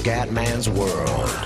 Scatman's World.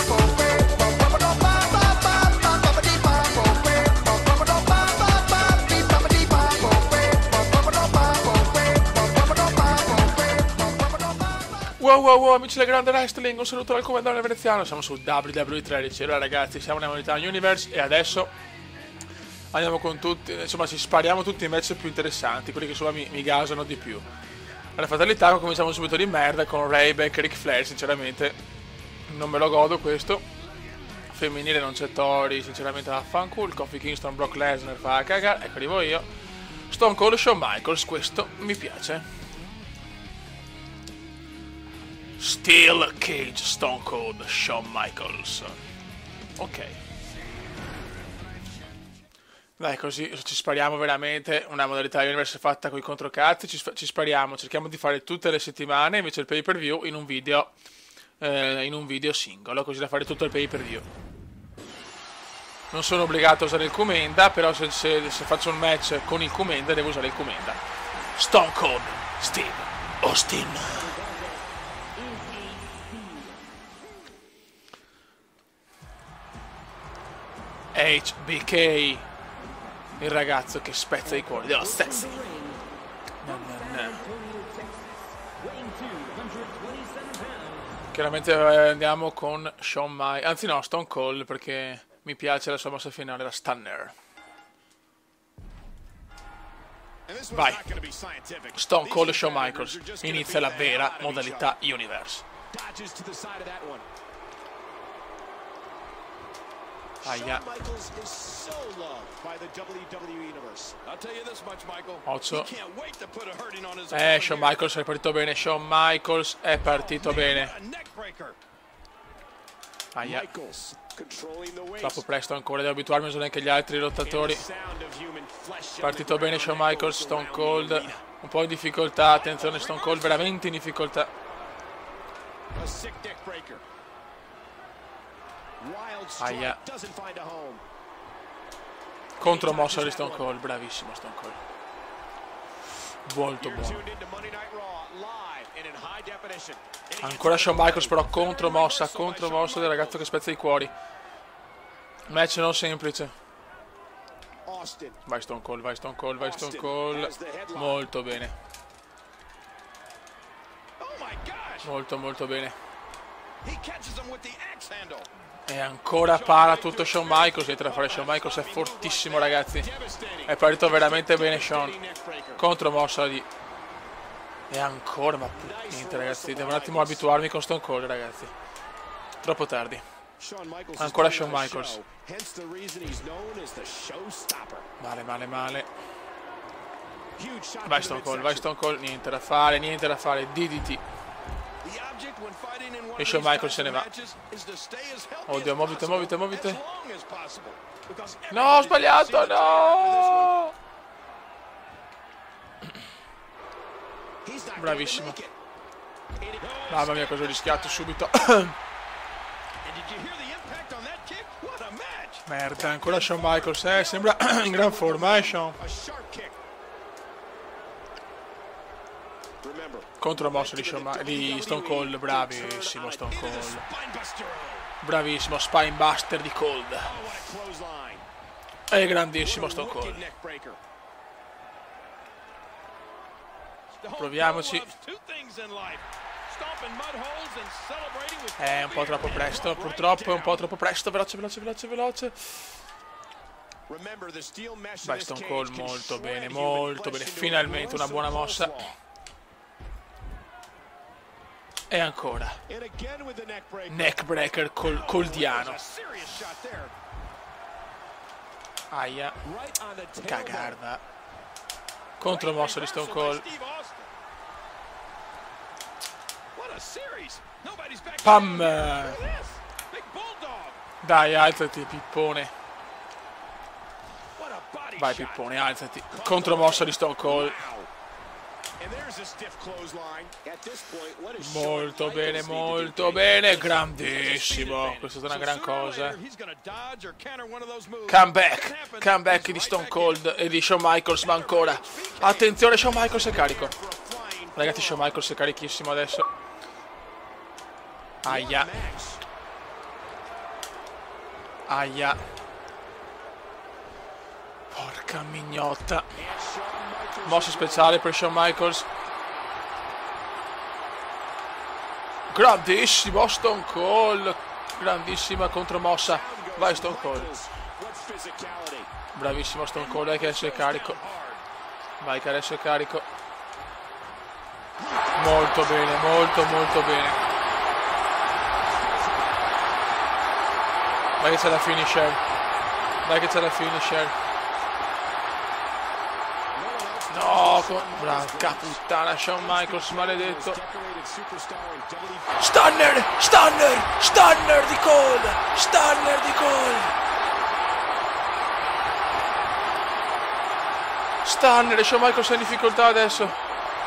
Wow, amici del grande wrestling, un saluto dal comandante veneziano, siamo su WWE13, allora ragazzi siamo nella Unità Universe e adesso andiamo con tutti, insomma ci spariamo tutti i match più interessanti, quelli che insomma mi gasano di più. Alla fatalità cominciamo subito di merda con Ryback e Ric Flair, sinceramente non me lo godo questo. Femminile non c'è Tori, sinceramente vaffanculo, Kofi Kingston, Brock Lesnar fa a cagare, ecco arrivo io. Stone Cold, Shawn Michaels, questo mi piace. Steel Cage, Stone Cold, Shawn Michaels. Ok. Dai, così ci spariamo veramente. Una modalità Universe fatta con i controcazzi. Ci spariamo. Cerchiamo di fare tutte le settimane. Invece il pay per view in un video singolo. Così da fare tutto il pay per view. Non sono obbligato a usare il Kumenda. Però se faccio un match con il Kumenda, devo usare il Kumenda. Stone Cold Steve Austin. HBK, il ragazzo che spezza i cuori dello sexy. Chiaramente andiamo con Shawn Michaels, anzi no, Stone Cold, perché mi piace la sua mossa finale, la Stunner. Vai, Stone Cold e Shawn Michaels, inizia la vera modalità Universe. Aia. 8. Shawn Michaels è partito bene. Shawn Michaels è partito bene. Aia. Troppo presto ancora, devo abituarmi a usare anche gli altri lottatori. Partito bene Shawn Michaels, Stone Cold. Un po' in difficoltà, attenzione Stone Cold veramente in difficoltà. Aia. Contromossa di Stone Cold, bravissimo Stone Cold. Molto buono. Ancora Shawn Michaels però contromossa del ragazzo che spezza i cuori. Match non semplice. Vai Stone Cold, vai Stone Cold, vai Stone Cold. Molto bene. Molto bene. E ancora para tutto Shawn Michaels. Niente da fare, Shawn Michaels è fortissimo ragazzi. È partito veramente bene Shawn. Contromossa di... E ancora, ma niente ragazzi, devo un attimo abituarmi con Stone Cold ragazzi. Troppo tardi. Ancora Shawn Michaels. Male. Vai Stone Cold, niente da fare, DDT. E Shawn Michaels se ne va. Oddio, muovite. No, ho sbagliato, no! Bravissimo. Mamma mia, cosa ho rischiato subito. Merda, ancora Shawn Michaels, sembra in gran forma, Shawn. Contromossa di Stone Cold, bravissimo Stone Cold. Bravissimo, Spinebuster di Cold. E grandissimo Stone Cold. Proviamoci. È un po' troppo presto, purtroppo è un po' troppo presto. Veloce. Vai Stone Cold, molto bene. Finalmente una buona mossa. E ancora neckbreaker coldiano. Aia. Cagarda. Contromossa di Stone Cold. Pam. Dai, alzati pippone. Vai pippone, alzati. Contromossa di Stone Cold. Molto bene, grandissimo. Questa è una gran cosa. Comeback di Stone Cold e di Shawn Michaels, ma ancora. Attenzione, Shawn Michaels è carico. Ragazzi, Shawn Michaels è carichissimo adesso. Aia. Aia. Porca mignotta. Mossa speciale per Shawn Michaels. Grandissimo Stone Cold. Grandissima contromossa. Vai Stone Cold. Bravissimo Stone Cold. Vai che adesso è carico. Vai che adesso è carico. Molto bene, molto bene. Vai che c'è la finisher. Vai che c'è la finisher. No, porca puttana, Shawn Michaels, maledetto. Stunner, stunner, stunner di Cole, stunner di Cole. Stunner, Shawn Michaels è in difficoltà adesso.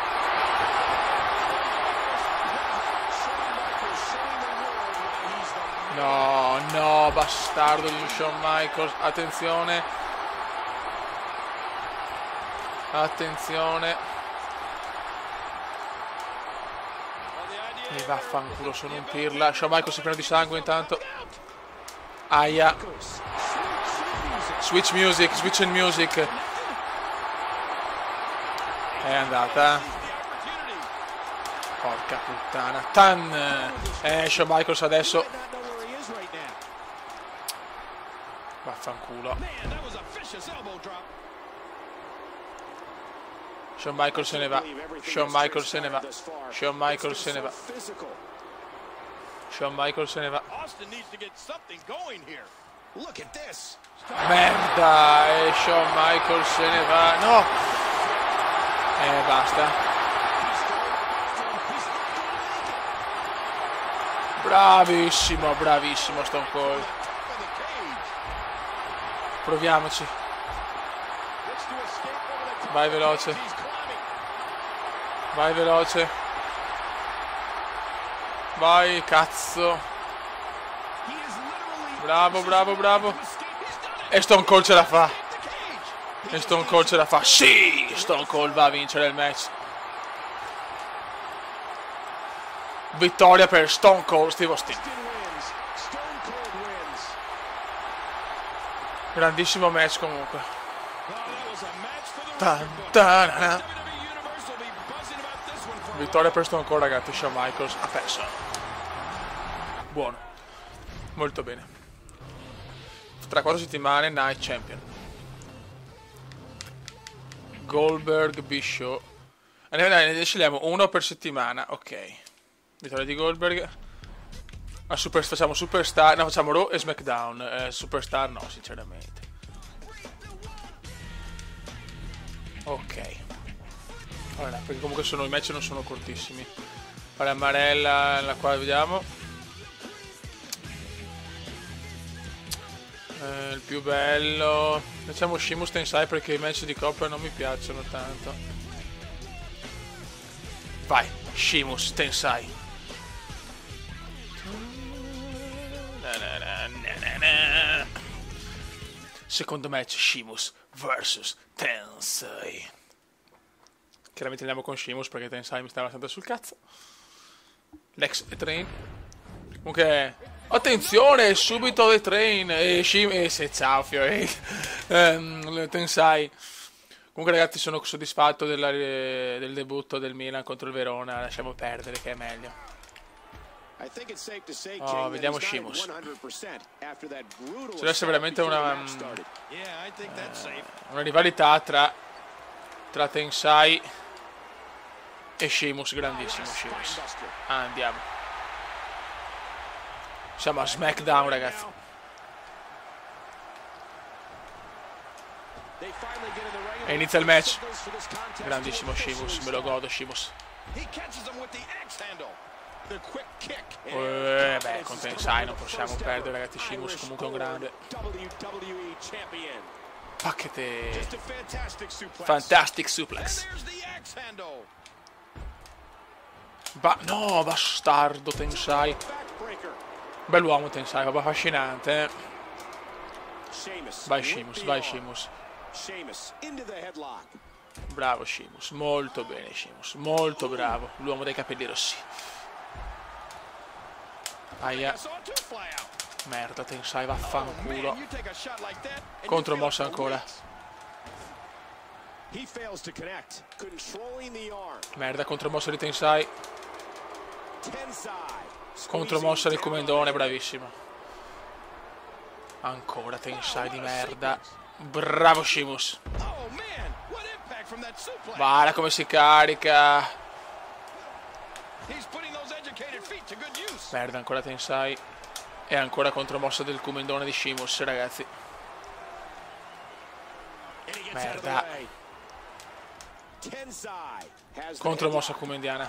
No, no, bastardo di Shawn Michaels, attenzione. Attenzione. E vaffanculo, sono un pirla. Shawn Michaels si prende di sangue intanto. Aia. Switch music, switch and music. È andata. Porca puttana. Tan. Shawn Michaels adesso. Vaffanculo. Shawn Michaels se ne va. Shawn Michaels se ne va. Shawn Michaels se ne va. Shawn Michaels se ne va. Merda. E Shawn Michaels se ne va. No. Basta. Bravissimo, bravissimo Stone Cold. Proviamoci. Vai veloce. Vai veloce. Vai, cazzo. Bravo, bravo, bravo. E Stone Cold ce la fa. E Stone Cold ce la fa. Sì! Stone Cold va a vincere il match. Vittoria per Stone Cold Steve Austin. Grandissimo match comunque. Vittoria per Stone Cold, ragazzi. Shawn Michaels ha perso. Buono. Molto bene. Tra 4 settimane Night Champion. Goldberg, Bischoff. Ne scegliamo uno per settimana. Ok. Vittoria di Goldberg. Facciamo Superstar. No, facciamo Raw e SmackDown. Superstar no, sinceramente. Ok. Allora, perché comunque i match non sono cortissimi. La amarella, la quale vediamo. Il più bello. Facciamo Sheamus Tensai perché i match di coppia non mi piacciono tanto. Vai, Sheamus Tensai. Secondo match Sheamus vs Tensai. Chiaramente andiamo con Sheamus perché Tensai mi sta abbastanza sul cazzo. Lex e Train. Comunque, attenzione, subito The Train e ciao Fiore. Tensai. Comunque ragazzi, sono soddisfatto del debutto del Milan contro il Verona. Lasciamo perdere che è meglio. Oh, vediamo Sheamus. Ci deve essere veramente una rivalità tra Tensai e Sheamus. Grandissimo Sheamus. Andiamo. Siamo a SmackDown, ragazzi. E inizia il match. Grandissimo Sheamus, me lo godo Sheamus. Beh, con Tensai non possiamo perdere, ragazzi. Sheamus comunque è un grande. Pacchetè. Fantastic suplex. No, bastardo Tensai. Bell'uomo Tensai, roba affascinante. Vai Sheamus, vai Sheamus. Bravo Sheamus, molto bene Sheamus, molto bravo. L'uomo dai capelli rossi. Aia. Merda, Tensai, vaffanculo. Contromossa ancora. Merda, contromossa di Tensai. Contromossa del Kumendone, bravissimo. Ancora Tensai di merda. Bravo Sheamus. Guarda come si carica. Merda, ancora Tensai. E ancora contromossa del Kumendone di Sheamus, ragazzi. Merda. Contromossa kumendiana.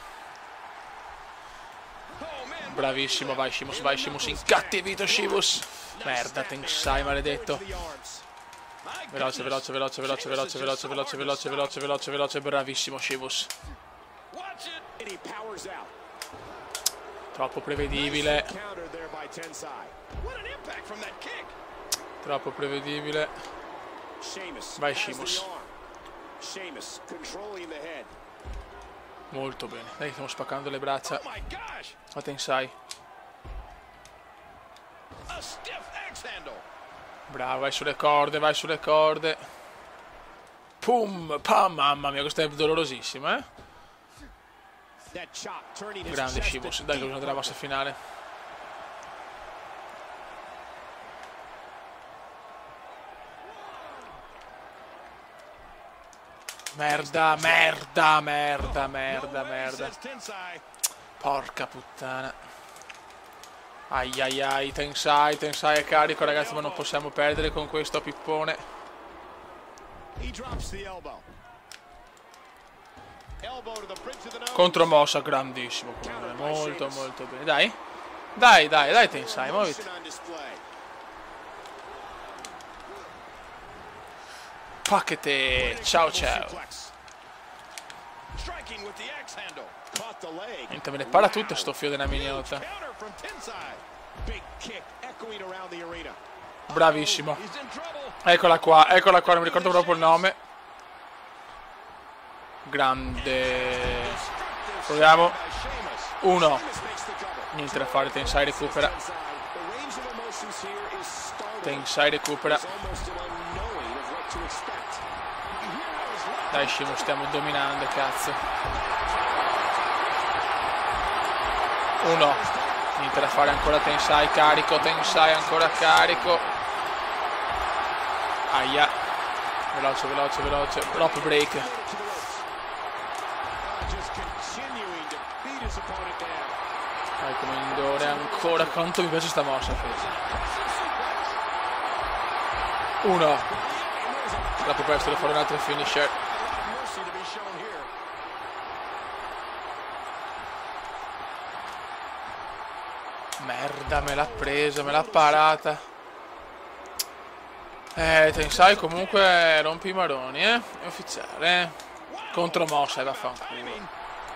Bravissimo, vai Sheamus, incattivito Sheamus. Merda, Tensai, maledetto. Veloce, bravissimo Sheamus. Troppo prevedibile. Troppo prevedibile. Vai Sheamus. Molto bene. Dai, stiamo spaccando le braccia. Ma Tensai. Bravo, vai sulle corde, Pum, pam, mamma mia, questo è dolorosissimo, eh? Grande Sheamus, dai che bisogna della mossa finale. Merda. Porca puttana. Ai, Tensai è carico, ragazzi, ma non possiamo perdere con questo pippone. Contromossa, grandissimo, molto bene. Dai Tensai, muoviti. Pacchetè, ciao. Niente, me ne parla tutto sto fio della miniota. Bravissimo. Eccola qua, non mi ricordo proprio il nome. Grande. Proviamo. 1. Niente da fare, Tensai recupera. Dai Sheamus, stiamo dominando, cazzo. 1. Niente da fare, ancora Tensai carico, ancora carico. Aia. Veloce. Rope break. Dai Kumendone, ancora. Quanto mi piace sta mossa. 1. Troppo presto da fare un altro finisher. Merda, me l'ha presa, me l'ha parata. Tensai comunque rompi i maroni, È ufficiale, Contromossa e vaffanculo.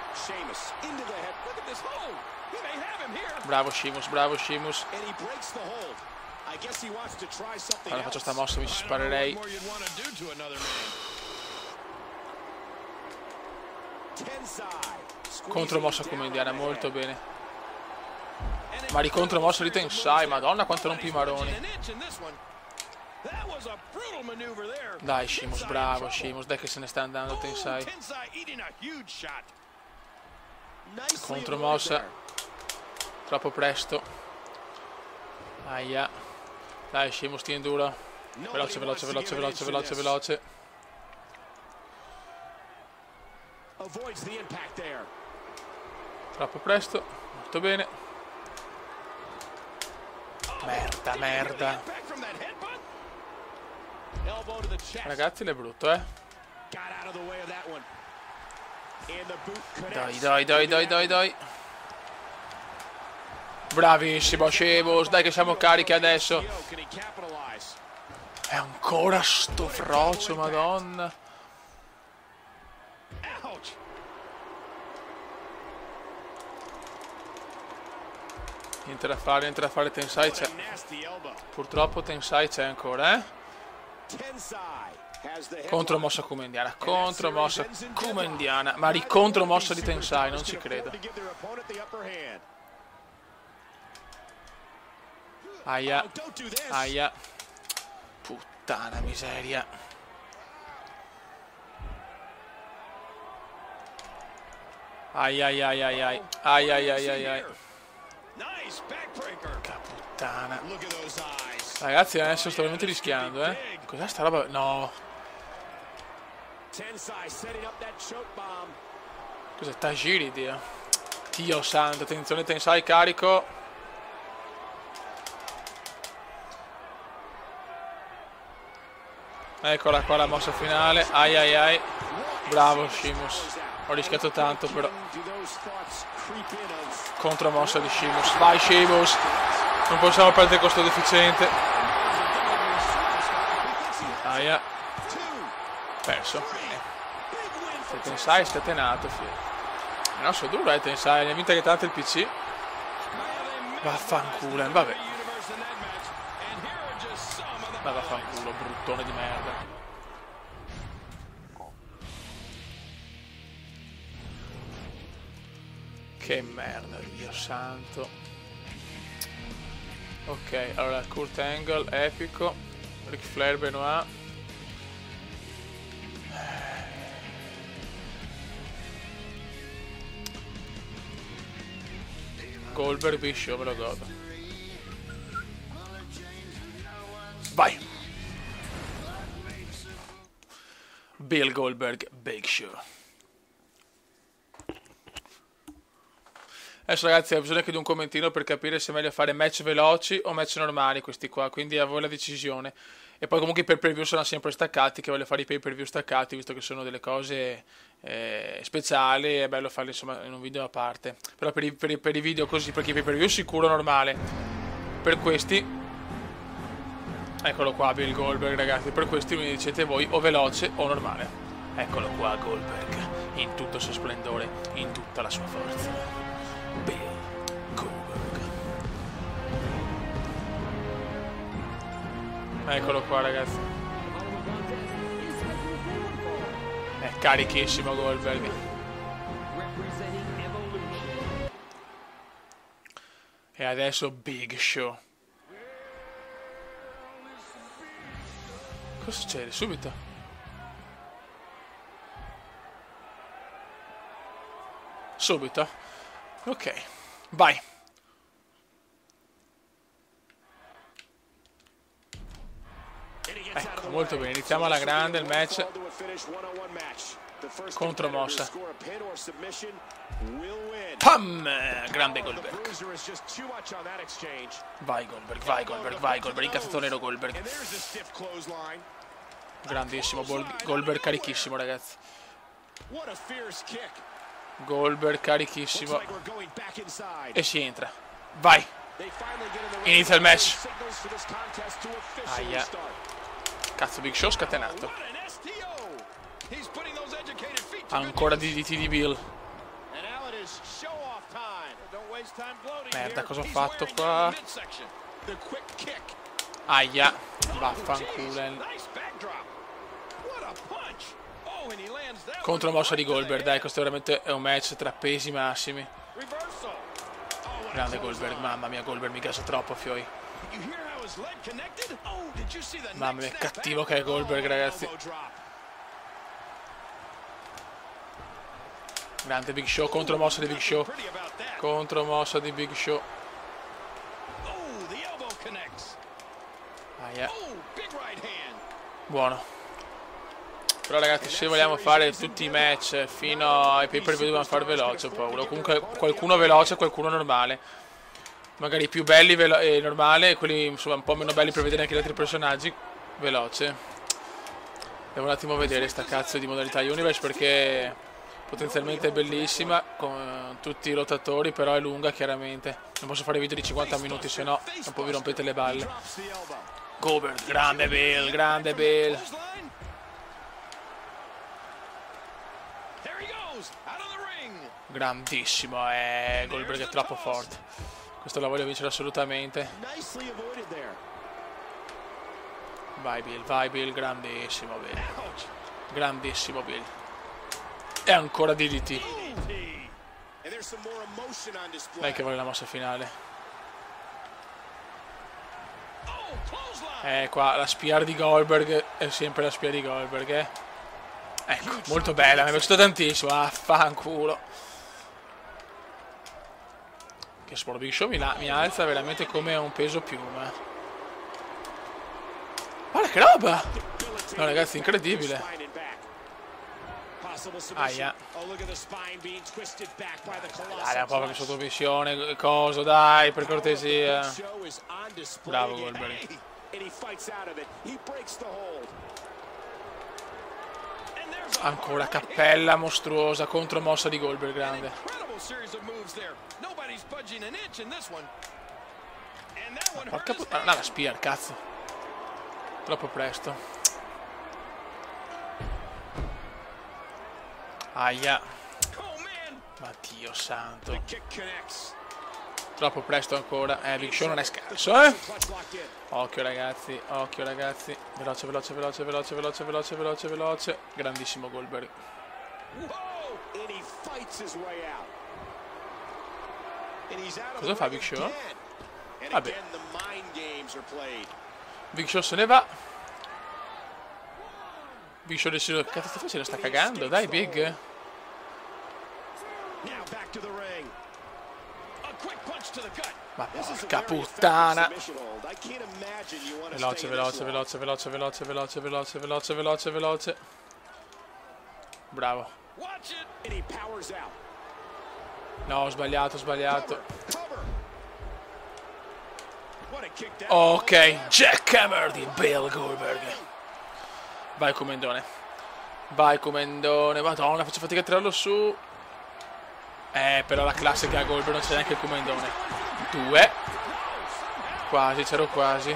Bravo Sheamus. Quando faccio sta mossa mi sparerei. Contromossa kumendiana, molto bene. Ma di contromossa di Tensai, madonna quanto rompi i maroni. Dai Sheamus, bravo Sheamus, dai che se ne sta andando Tensai. Contromossa. Troppo presto. Aia. Dai Sheamus, tieni duro. Veloce. Troppo presto. Molto bene. Merda. Ragazzi, l'è brutto, Dai. Bravissimo Sheamus, dai che siamo carichi adesso. E ancora sto frocio, madonna. Niente da fare, Tensai c'è. Purtroppo Tensai c'è ancora, Contromossa kumendiana, ma di contromossa di Tensai, non ci credo. Aia. Aia. Puttana miseria. Ai ai ai ai ai. Ai ai ai ai ai. Porca puttana. Ragazzi, adesso sto veramente rischiando, eh. Cos'è sta roba? No. Cos'è? Tajiri, Dio. Dio santo, attenzione Tensai, carico. Eccola qua la mossa finale. Ai ai ai. Bravo Sheamus. Ho rischiato tanto però. Contromossa di Sheamus. Vai Sheamus. Non possiamo perdere questo deficiente. Aia. Perso. Se Tensai è scatenato, figlio. No, so duro, Tensai. Ne ha vinto che tanto il PC. Vaffanculo, vabbè. Ma vaffanculo, bruttone di merda. Che merda, Dio santo. Ok, allora Kurt Angle, epico. Ric Flair, Benoit. Goldberg, Big Show, me lo godo. Vai. Bill Goldberg, Big Show. Adesso ragazzi ho bisogno anche di un commentino per capire se è meglio fare match veloci o match normali questi qua, quindi a voi la decisione. E poi comunque i pay per view sono sempre staccati, che voglio fare i pay per view staccati visto che sono delle cose speciali, è bello farli insomma in un video a parte. Però per i video così, perché i pay per view sicuro normale. Per questi, eccolo qua Bill Goldberg ragazzi, per questi mi dicete voi o veloce o normale. Eccolo qua Goldberg, in tutto il suo splendore, in tutta la sua forza. Bill Goldberg. Eccolo qua ragazzi. È carichissimo Goldberg. E adesso Big Show. Cosa succede? Subito? Subito? Ok, vai. Ecco, molto bene, iniziamo alla grande il match. Contromossa. Pam! Grande Goldberg. Vai Goldberg, vai Goldberg, vai Goldberg, incazzato nero Goldberg. Grandissimo, Goldberg carichissimo ragazzi. Goldberg carichissimo. E si entra. Vai. Inizia il match. Aia. Cazzo, Big Show scatenato. Ancora DDT di Bill. Merda, cosa ho fatto qua? Aia. Vaffanculo. Contromossa di Goldberg, dai, questo veramente è un match tra pesi massimi. Grande Goldberg, mamma mia, Goldberg mi gasa troppo, fioi. Mamma mia, cattivo che è Goldberg, ragazzi. Grande Big Show, contromossa di Big Show. Contromossa di Big Show. Aia. Buono. Però ragazzi, se vogliamo fare tutti i match fino ai pay per view dobbiamo fare veloce, ho paura. Comunque qualcuno veloce e qualcuno normale. Magari i più belli e normale, e quelli insomma un po' meno belli per vedere anche gli altri personaggi. Veloce. Devo un attimo vedere sta cazzo di modalità Universe perché potenzialmente è bellissima con tutti i rotatori, però è lunga chiaramente. Non posso fare video di 50 minuti, se no un po' vi rompete le balle. Goldberg, grande Bill, grande Bill. Grandissimo, Goldberg è troppo forte. Questo la voglio vincere assolutamente. Vai Bill, grandissimo Bill. Grandissimo Bill. E ancora DDT. Dai che vuole la mossa finale. Qua la spear di Goldberg è sempre la spear di Goldberg, Ecco, molto bella, mi è piaciuta tantissimo. Affanculo. Che Sport Big Show mi alza veramente come un peso piuma. Guarda che roba! No ragazzi, incredibile. Aia. Dai, un po' proprio sotto visione, coso, dai, per cortesia. Bravo Goldberg. Ancora cappella mostruosa, contromossa di Goldberg grande. Porca puttana, no, la spear, cazzo. Troppo presto. Aia. Ma Dio santo. Troppo presto ancora. Big Show non è scarso, Occhio ragazzi, occhio ragazzi. Veloce, veloce, veloce, veloce, veloce, veloce, veloce, veloce. Grandissimo Goldberg. Cosa fa Big Show? Vabbè. Big Show se ne va. Big Show decide. Che cazzo sta facendo? Sta cagando? Dai Big. Ma porca puttana. Veloce, veloce, veloce, veloce, veloce, veloce, veloce, veloce, veloce, veloce. Bravo. No, ho sbagliato, ho sbagliato. Ok, Jackhammer di Bill Goldberg. Vai comendone. Vai comendone. Madonna, faccio fatica a tirarlo su. Però la classica Goldberg non c'è neanche il comendone. 2. Quasi, c'ero quasi.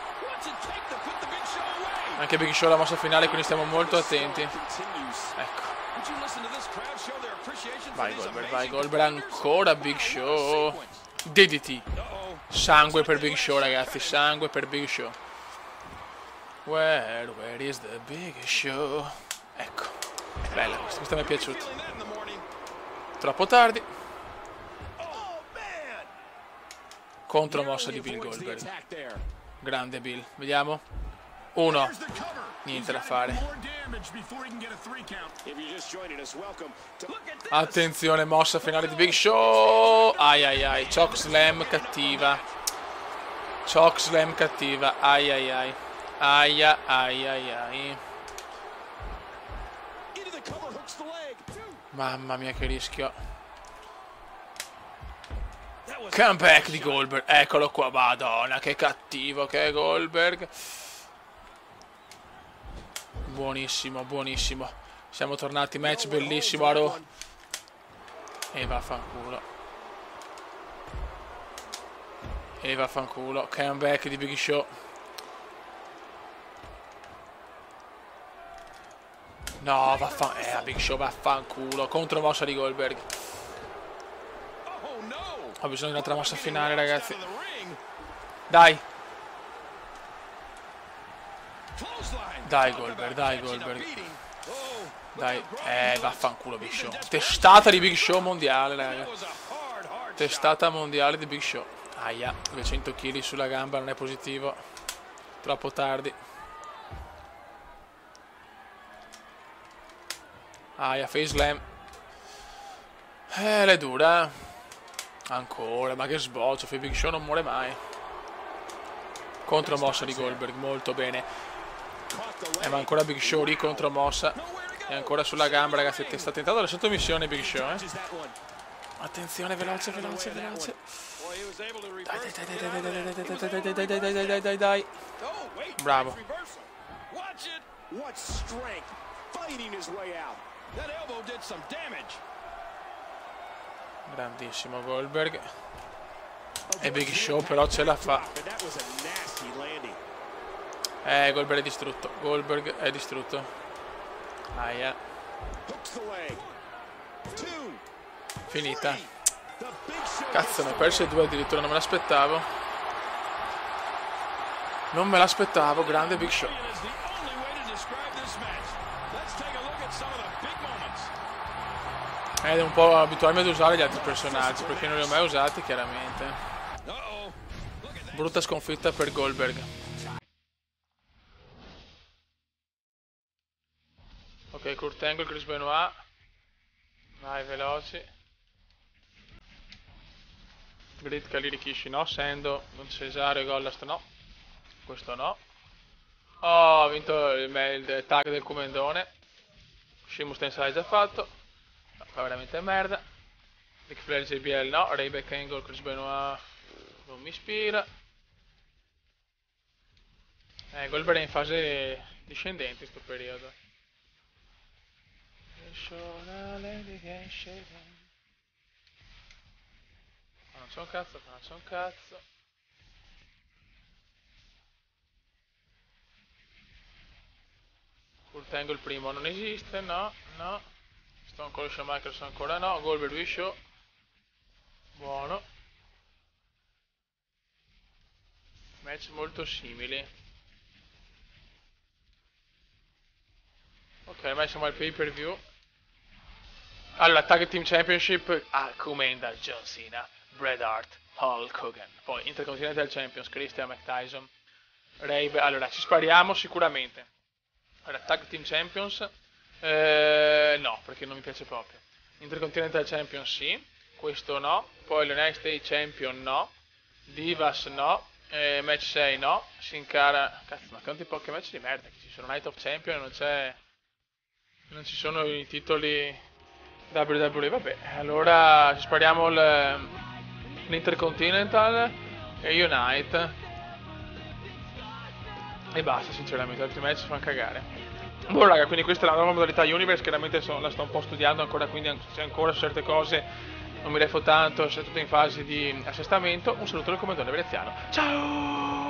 Anche Big Show la mossa finale, quindi stiamo molto attenti. Ecco. Vai Goldberg, ancora Big Show. DDT. Sangue per Big Show ragazzi, sangue per Big Show. Where is the Big Show? Ecco. Bella questa mi è piaciuta. Troppo tardi. Contromossa di Bill Goldberg. Grande Bill. Vediamo. 1. Niente da fare. Attenzione, mossa finale di Big Show. Ai ai ai. Chokeslam cattiva. Chokeslam cattiva. Ai ai ai. Aia ai ai ai. Mamma mia che rischio. Comeback di Goldberg. Eccolo qua. Madonna che cattivo che è Goldberg. Buonissimo, buonissimo. Siamo tornati, match bellissimo a Raw. E vaffanculo. E vaffanculo. Comeback di Big Show. No, Big Show vaffanculo. Contromossa di Goldberg. Ho bisogno di un'altra mossa finale, ragazzi. Dai. Dai Goldberg, dai Goldberg. Dai, vaffanculo Big Show. Testata di Big Show mondiale, raga. Testata mondiale di Big Show. Aia, 200 kg sulla gamba, non è positivo. Troppo tardi. Aia, face slam. L'è dura. Ancora, ma che sboccio. Big Show non muore mai. Contromossa di Goldberg, molto bene. Ma ancora Big Show lì, contromossa. E ancora sulla gamba, ragazzi. Sta tentando la sottomissione Big Show, Attenzione, veloce, veloce, veloce. Dai. Bravo. Grandissimo Goldberg. E Big Show però ce la fa. Goldberg è distrutto. Goldberg è distrutto. Aia. Finita. Cazzo, ne ho perso 2 addirittura, non me l'aspettavo. Non me l'aspettavo, grande Big Show. Devo un po' abituarmi ad usare gli altri personaggi, perché non li ho mai usati chiaramente. Brutta sconfitta per Goldberg. Ok, Kurt Angle, Chris Benoit. Vai, veloci. Great Khali Rikishi no, Sendo, Cesaro e Gollast no. Questo no. Oh, ha vinto il tag del Comendone. Sheamus Tensai l'hai già fatto. No, fa veramente merda. Ric Flair JBL no. Ryback Angle, Chris Benoit non mi ispira. Goldberg è in fase discendente in questo periodo. Ma non c'è un cazzo, non c'è un cazzo. Kurt Angle il primo non esiste, no, no. Stone Cold Shawn Michaels ancora no. Goldberg Big Show. Buono. Match molto simili. Ok, ormai siamo al pay per view. Allora, Tag Team Championship Comenda John Cena, Bret Hart, Hulk Hogan. Poi Intercontinental Champions, Christian McTyson, allora, ci spariamo sicuramente. Allora, Tag Team Champions, no, perché non mi piace proprio. Intercontinental Champions sì, questo no. Poi l'United States Champion no. Divas no. Match 6 no. Sin Cara, cazzo, ma quanti pochi match di merda che ci sono. Night of Champion e non ci sono i titoli WWE, vabbè. Allora ci spariamo l'Intercontinental e Unite. E basta, sinceramente, altri match fanno cagare. Boh raga, quindi questa è la nuova modalità Universe, chiaramente la sto un po' studiando ancora, quindi c'è ancora su certe cose non mi refo tanto, sei tutto in fase di assestamento. Un saluto dal Comandante Veneziano. Ciao!